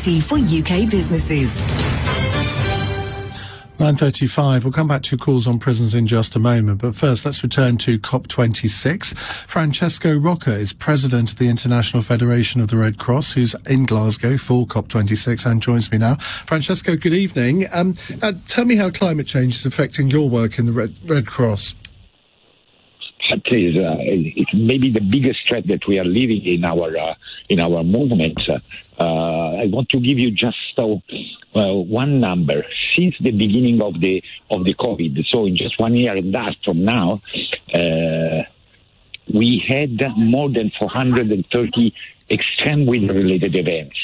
opportunity for UK businesses. 9:35. We'll come back to calls on prisons in just a moment, but first let's return to COP26. Francesco Rocca is president of the International Federation of the Red Cross, who's in Glasgow for COP26 and joins me now. Francesco, good evening. Tell me how climate change is affecting your work in the Red Cross. It's maybe the biggest threat that we are living in our movement. I want to give you just one number. Since the beginning of the COVID, so in just 1 year and a half from now, we had more than 430 extreme weather-related events.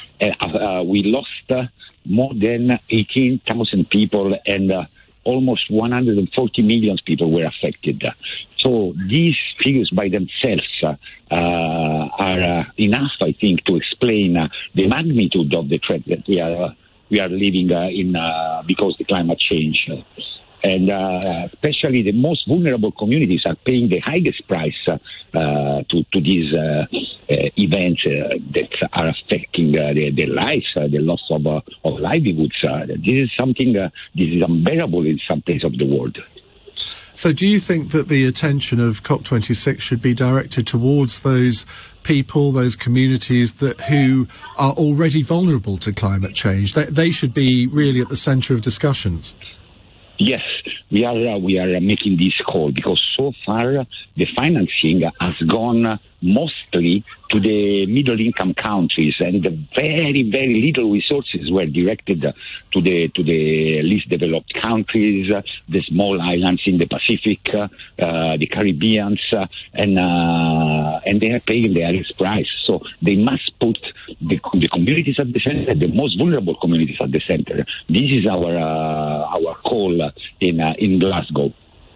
We lost more than 18,000 people, and almost 140 million people were affected. So these figures by themselves are enough, I think, to explain the magnitude of the threat that we are living in because of the climate change. And especially the most vulnerable communities are paying the highest price to these events that are affecting their lives, the loss of livelihoods. This is something this is unbearable in some places of the world. So do you think that the attention of COP26 should be directed towards those people, those communities who are already vulnerable to climate change? They should be really at the centre of discussions. Yes, we are making this call because so far the financing has gone mostly to the middle-income countries, and very, very little resources were directed to the least developed countries, the small islands in the Pacific, the Caribbeans, and they are paying the highest price. So they must put the communities at the center, the most vulnerable communities at the center. This is our call in Glasgow.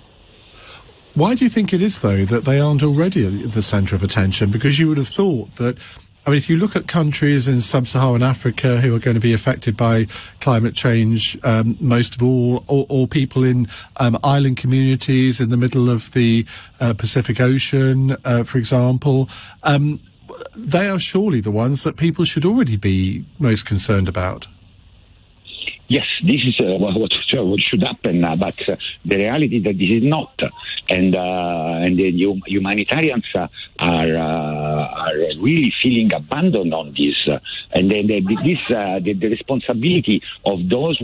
Why do you think it is, though, that they aren't already at the centre of attention? Because you would have thought that, I mean, if you look at countries in sub-Saharan Africa who are going to be affected by climate change most of all, or people in island communities in the middle of the Pacific Ocean, for example, they are surely the ones that people should already be most concerned about. Yes, this is what should happen, but the reality is that this is not, and the humanitarians are really feeling abandoned on this, and the responsibility of those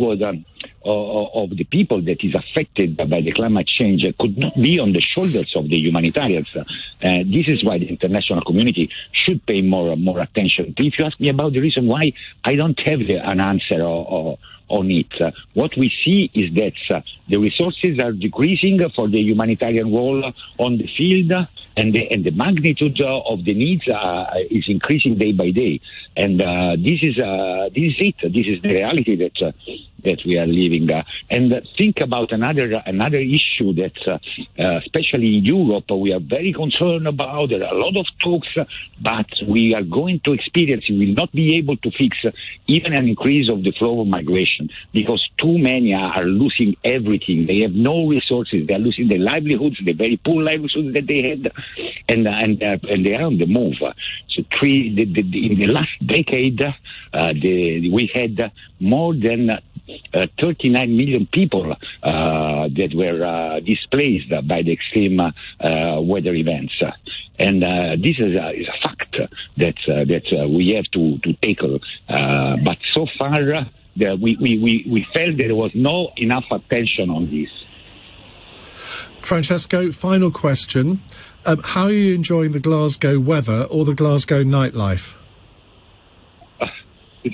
of the people that is affected by the climate change could not be on the shoulders of the humanitarians. This is why the international community should pay more attention. If you ask me about the reason why, I don't have an answer on it. What we see is that the resources are decreasing for the humanitarian role on the field, and the magnitude of the needs is increasing day by day. And this is it. This is the reality that we are living. And think about another issue that, especially in Europe, we are very concerned about. There are a lot of talks, but we are going to experience, we will not be able to fix even an increase of the flow of migration, because too many are losing everything. They have no resources. They are losing their livelihoods, the very poor livelihoods that they had, and they are on the move. So in the last decade, we had more than 39 million people that were displaced by the extreme weather events, and this is a fact that we have to tackle. But so far, we felt there was no enough attention on this. Francesco, final question: how are you enjoying the Glasgow weather or the Glasgow nightlife? It's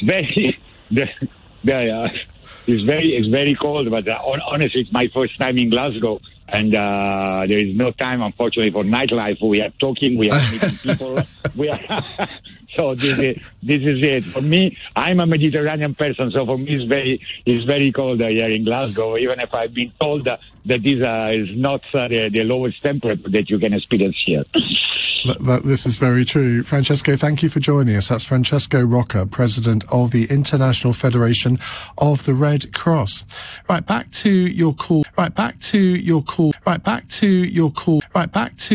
very cold, but honestly, it's my first time in Glasgow, and there is no time, unfortunately, for nightlife. We are talking, we are meeting people. So this is it. For me, I'm a Mediterranean person, so for me it's very cold here in Glasgow, even if I've been told that this is not the lowest temperature that you can experience here. This is very true. Francesco, thank you for joining us. That's Francesco Rocca, president of the International Federation of the Red Cross. Right back to your call.